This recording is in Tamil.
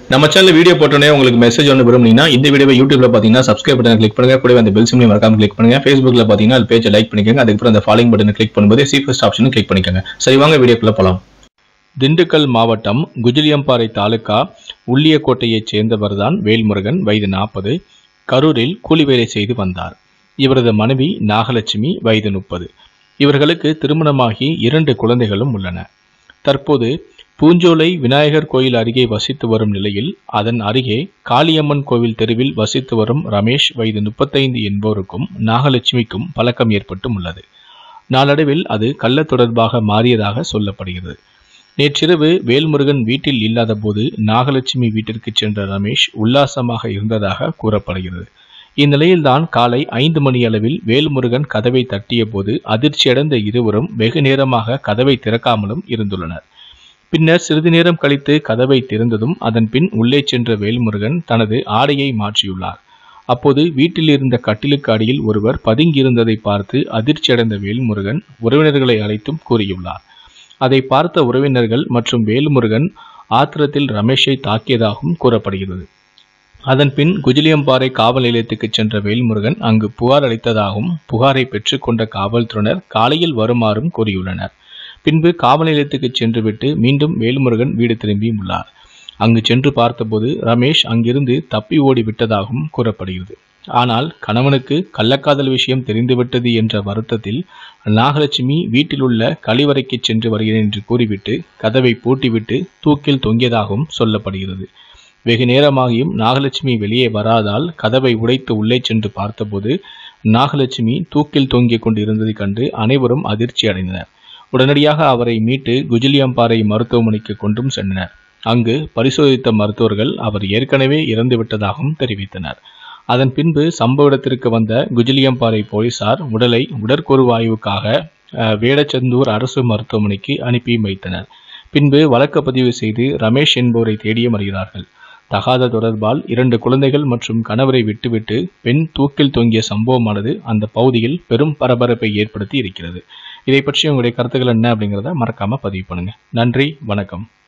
நம்ம சேனல் வீடியோ போட்டோனே உங்களுக்கு மெசேஜ் ஒன்று விரும்புனீங்கன்னா இந்த வீடியோவை யூடியூப்ல பாத்தீங்கன்னா சப்ஸ்கிரைப் பட்டன் கிளிக் பண்ணுங்க, கூடவே அந்த பெல் சிம்லையும் மறக்காம கிளிக் பண்ணுங்க. Facebookல பாத்தீங்கன்னா அது பேஜை லைக் பண்ணிக்கோங்க, அதுக்கப்புறம் அந்த ஃபாலோயிங் பட்டனை கிளிக் பண்ணும்போது சி ஃபர்ஸ்ட் ஆப்ஷனும் கிளிக் பண்ணிக்கோங்க. சரி வாங்க வீடியோக்குள்ள போலாம். திண்டுக்கல் மாவட்டம் குஜிலியம்பாறை தாலுகா உள்ளியக்கோட்டையைச் சேர்ந்தவர்தான் வேல்முருகன், வயது 40, கரூரில் கூலி வேலை செய்து வந்தார். இவரது மனைவி நாகலட்சுமி, வயது 30. இவர்களுக்கு திருமணமாகி 2 குழந்தைகளும் உள்ளன. தற்போது பூஞ்சோலை விநாயகர் கோயில் அருகே வசித்து வரும் நிலையில் அதன் அருகே காளியம்மன் கோவில் தெருவில் வசித்து வரும் ரமேஷ், வயது 35 என்பவருக்கும் நாகலட்சுமிக்கும் பழக்கம் ஏற்பட்டும் உள்ளது. நாளடைவில் அது கள்ள தொடர்பாக மாறியதாக சொல்லப்படுகிறது. நேற்றிரவு வேல்முருகன் வீட்டில் இல்லாத போது நாகலட்சுமி வீட்டிற்கு சென்ற ரமேஷ் உல்லாசமாக இருந்ததாக கூறப்படுகிறது. இந்நிலையில்தான் காலை 5 மணி அளவில் வேல்முருகன் கதவை தட்டிய போது அதிர்ச்சியடைந்த இருவரும் வெகு நேரமாக கதவை திறக்காமலும் இருந்துள்ளனர். பின்னர் சிறிது நேரம் கழித்து கதவை திறந்ததும் அதன் பின் உள்ளே சென்ற வேல்முருகன் தனது ஆடையை மாற்றியுள்ளார். அப்போது வீட்டில் இருந்த கட்டிலுக்கு அடியில் ஒருவர் பதுங்கியிருந்ததை பார்த்து அதிர்ச்சியடைந்த வேல்முருகன் உறவினர்களை அழைத்தும் கூறியுள்ளார். அதை பார்த்த உறவினர்கள் மற்றும் வேல்முருகன் ஆத்திரத்தில் ரமேஷை தாக்கியதாகவும் கூறப்படுகிறது. அதன் பின் குஜிலியம்பாறை காவல் நிலையத்துக்கு சென்ற வேல்முருகன் அங்கு புகார் அளித்ததாகவும் புகாரை பெற்றுக்கொண்ட காவல்துறையினர் காலையில் வருமாறும் கூறியுள்ளனர். பின்பு காவல் நிலையத்துக்கு சென்றுவிட்டு மீண்டும் வேல்முருகன் வீடு திரும்பியுள்ளார். அங்கு சென்று பார்த்தபோது ரமேஷ் அங்கிருந்து தப்பி ஓடி விட்டதாகவும் கூறப்படுகிறது. ஆனால் கணவனுக்கு கள்ளக்காதல் விஷயம் தெரிந்துவிட்டது என்ற வருத்தத்தில் நாகலட்சுமி வீட்டில் உள்ள கழிவறைக்கு சென்று வருகிறேன் என்று கூறிவிட்டு கதவை பூட்டிவிட்டு தூக்கில் தொங்கியதாகவும் சொல்லப்படுகிறது. வெகு நேரமாகியும் நாகலட்சுமி வெளியே வராதால் கதவை உடைத்து உள்ளே சென்று பார்த்தபோது நாகலட்சுமி தூக்கில் தொங்கிக் கொண்டிருந்ததை கண்டு அனைவரும் அதிர்ச்சி அடைந்தனர். உடனடியாக அவரை மீட்டு குஜிலியம்பாறை மருத்துவமனைக்கு கொண்டும் சென்றனர். அங்கு பரிசோதித்த மருத்துவர்கள் அவர் ஏற்கனவே இறந்துவிட்டதாகவும் தெரிவித்தனர். அதன் பின்பு சம்பவ இடத்திற்கு வந்த குஜிலியம்பாறை போலீசார் உடலை உடற்கூறு ஆய்வுக்காக வேடச்சந்தூர் அரசு மருத்துவமனைக்கு அனுப்பி வைத்தனர். பின்பு வழக்கு பதிவு செய்து ரமேஷ் என்பவரை தேடியும் வருகிறார்கள். தகாத தொடர்பால் 2 குழந்தைகள் மற்றும் கணவரை விட்டுவிட்டு பெண் தூக்கில் தொங்கிய சம்பவமானது அந்த பகுதியில் பெரும் பரபரப்பை ஏற்படுத்தி இருக்கிறது. இதை பற்றி உங்களுடைய கருத்துக்கள் என்ன அப்படிங்கிறத மறக்காம பதிவு பண்ணுங்க. நன்றி, வணக்கம்.